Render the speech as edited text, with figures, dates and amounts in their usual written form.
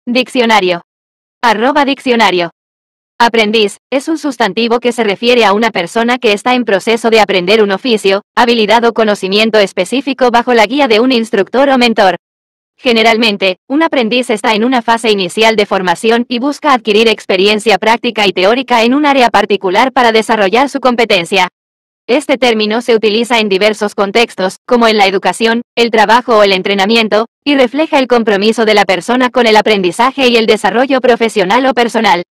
Diccionario. @diccionario. Aprendiz, es un sustantivo que se refiere a una persona que está en proceso de aprender un oficio, habilidad o conocimiento específico bajo la guía de un instructor o mentor. Generalmente, un aprendiz está en una fase inicial de formación y busca adquirir experiencia práctica y teórica en un área particular para desarrollar su competencia. Este término se utiliza en diversos contextos, como en la educación, el trabajo o el entrenamiento, y refleja el compromiso de la persona con el aprendizaje y el desarrollo profesional o personal.